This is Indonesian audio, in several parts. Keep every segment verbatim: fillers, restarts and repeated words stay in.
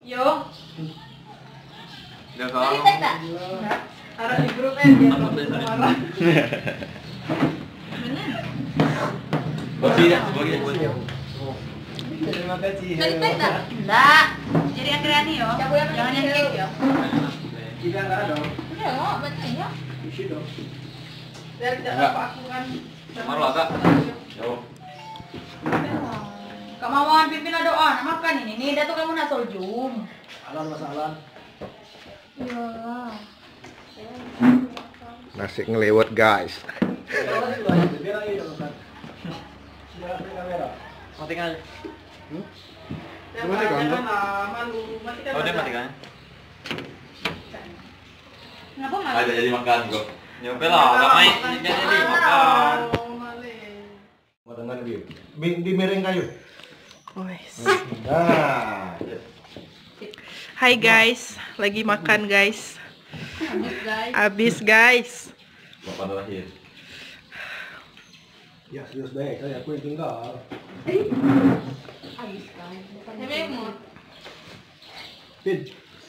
Yo. Udah kau. Tadi tak? Enggak. Taruh di grup eh biar kamu marah. Bagi dah, bagi dah. Terima kasih. Tadi tak? Enggak. Jadi akhirnya nih yo. Jangan yang cake yo. Tidak enggak ada dong. Iya, enggak betul ya. Isi dong. Biar tidak apa aku kan. Maru agak. Yo. Kak Mawan pimpin doa, makan ini. Nih, dah tuh kamu nak soljum. Alan Mas Alan. Iya. Nasi ngelewat guys. Matikan. Hmm? Matikan. Oh, dia matikan. Kenapa malah? Ada jadi makan kok. Ya oke lah, enggak main jadi makan. Dengan view. Di miring kayu. Wes. Nah. Hai guys, lagi makan guys. Habis guys. Habis guys. Bapak terakhir. Ya serius deh, saya aku yang tinggal. Habis guys. Memang. Pin.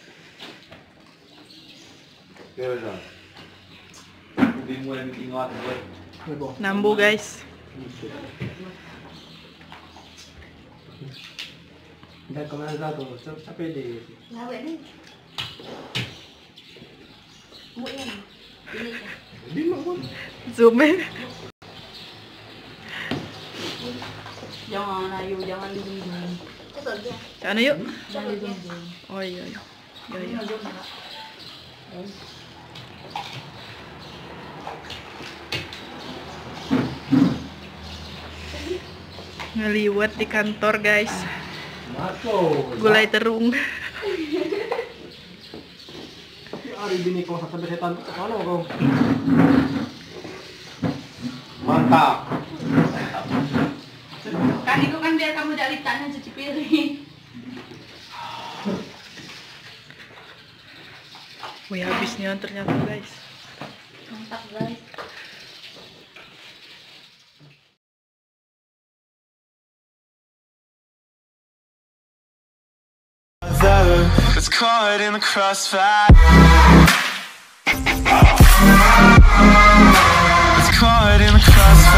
Oke, udah. Bingung yang bikin ngot gue. Nambu guys. Dan kemana satu, sampai di. Lawe ni. Mu yang. Ini. Di mana? Zoom in. Jangan ayo, jangan di zoom. Betul dia. Sana yuk. Jangan di zoom. Oh iya iya. Iya iya. Ngeliwat di kantor guys. Masuk. Gulai terung. Hari bini kau sampai setan mana kau? Mantap. Kan itu kan biar kamu dari tanah cuci piring. Wih habisnya ternyata guys. Mantap guys. It's caught in the crossfire. It's caught in the crossfire.